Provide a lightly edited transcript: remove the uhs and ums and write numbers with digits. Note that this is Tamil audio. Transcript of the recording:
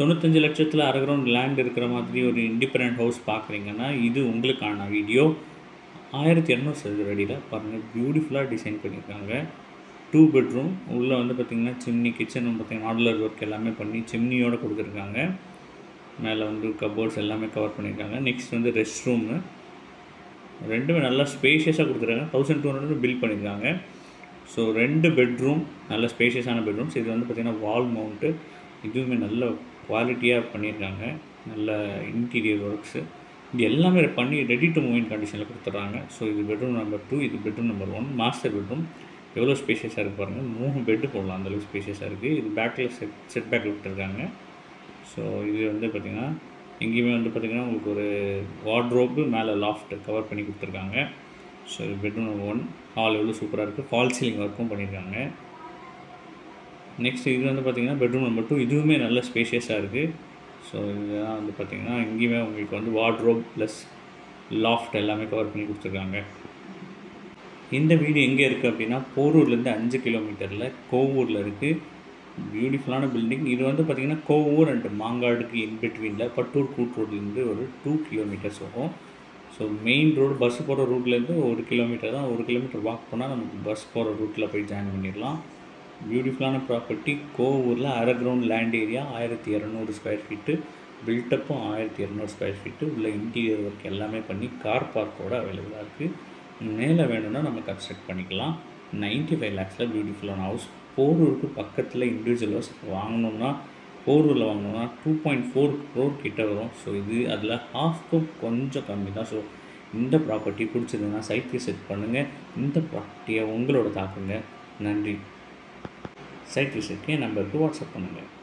95 லட்சத்தில் அரை கிரவுண்ட் லேண்ட் இருக்கிற மாதிரி ஒரு இண்டிபெண்டன்ட் ஹவுஸ் பார்க்குறீங்கன்னா இது உங்களுக்கான வீடியோ. 1200 சதுர அடியில் பாருங்கள், பியூட்டிஃபுல்லாக டிசைன் பண்ணியிருக்காங்க. 2 பெட்ரூம். உள்ளே வந்து பார்த்திங்கன்னா சிம்னி, கிச்சன் பார்த்திங்கன்னா மாடுலர் ஒர்க் எல்லாமே பண்ணி சிம்னியோடு கொடுத்துருக்காங்க. மேலே வந்து கபோர்ட்ஸ் எல்லாமே கவர் பண்ணியிருக்காங்க. நெக்ஸ்ட் வந்து ரெஸ்ட் ரூமு. ரெண்டுமே நல்லா ஸ்பேஷியஸாக கொடுத்துருக்காங்க. 1200 பில் பண்ணியிருக்காங்க. ஸோ 2 பெட்ரூம், நல்ல ஸ்பேஷியஸான பெட்ரூம்ஸ். இது வந்து பார்த்திங்கன்னா வால் மவுண்ட்டு. இதுவுமே நல்ல குவாலிட்டியாக பண்ணியிருக்காங்க. நல்ல இன்டீரியர் ஒர்க்ஸு இது எல்லாமே பண்ணி ரெடி டு மூவ் இன் கண்டிஷனில் கொடுத்துட்றாங்க. ஸோ இது பெட்ரூம் நம்பர் 2, இது பெட்ரூம் நம்பர் 1. மாஸ்டர் பெட்ரூம் எவ்வளோ ஸ்பேஷியஸாக இருக்குது பாருங்கள். 3 பெட்டு போடலாம், அந்தளவுக்கு ஸ்பேஷியஸாக இருக்குது. இது பேக்கில் செட் பேக் விட்டுருக்காங்க. ஸோ இது வந்து பார்த்திங்கன்னா எங்கேயுமே வந்து பார்த்திங்கன்னா உங்களுக்கு ஒரு வார்ட்ரோப்பு, மேலே லாஃப்ட் கவர் பண்ணி கொடுத்துருக்காங்க. ஸோ இது பெட்ரூம் நம்பர் 1. ஹால் எவ்வளோ சூப்பராக இருக்குது. ஃபால் சீலிங் ஒர்க்கும் பண்ணியிருக்காங்க. நெக்ஸ்ட் இது வந்து பார்த்திங்கன்னா பெட்ரூம் நம்பர் 2. இதுவுமே நல்ல ஸ்பேஷியஸாக இருக்குது. ஸோ இதெல்லாம் வந்து பார்த்திங்கன்னா இங்கேயுமே உங்களுக்கு வந்து வார்ட்ரோப் ப்ளஸ் லாஃப்ட் எல்லாமே கவர் பண்ணி கொடுத்துருக்காங்க. இந்த வீடு எங்கே இருக்குது அப்படின்னா போரூர்லேருந்து 5 கிலோமீட்டரில் கோவூரில் இருக்குது. பியூட்டிஃபுல்லான பில்டிங். இது வந்து பார்த்திங்கன்னா கோவூர் அண்ட் மாங்காடுக்கு இன்பிட்வீனில் பட்டூர் கூட் ரோட்லேருந்து ஒரு 2 கிலோமீட்டர்ஸ் வரும். ஸோ மெயின் ரோடு பஸ் போகிற ரூட்லேருந்து 1 கிலோமீட்டர் தான். 1 கிலோமீட்டர் வாக் பண்ணால் நமக்கு பஸ் போகிற ரூட்டில் போய் ஜாயின் பண்ணிடலாம். பியூட்டிஃபுல்லான ப்ராப்பர்ட்டி. கோவூரில் அரை ground land area, 1200 square feet. பில்டப்பும் 1200 ஸ்கொயர் ஃபீட்டு. உள்ள இன்டீரியர் ஒர்க் எல்லாமே பண்ணி கார் பார்க்கோடு அவைலபிளாக இருக்குது. மேலே வேணும்னா நம்ம கன்ஸ்ட்ரக்ட் பண்ணிக்கலாம். 95 lakhஸில் பியூட்டிஃபுல்லான ஹவுஸ். போரூருக்கு பக்கத்தில் இண்டிவிஜுவல் ஹவுஸ் வாங்கணுன்னா, போரூரில் வாங்கணுன்னா 2.4 crore கிட்ட வரும். ஸோ இது அதில் ஹாஃப்க்கும் கொஞ்சம் கம்மி தான். ஸோ இந்த ப்ராப்பர்ட்டி பிடிச்சிருந்ததுன்னா சைட் விசிட் பண்ணுங்கள். இந்த ப்ராப்பர்ட்டியை உங்களோட தாக்குங்க. நன்றி. சைட் விசிட்க்கு என் நம்பருக்கு வாட்ஸ்அப் பண்ணுங்கள்.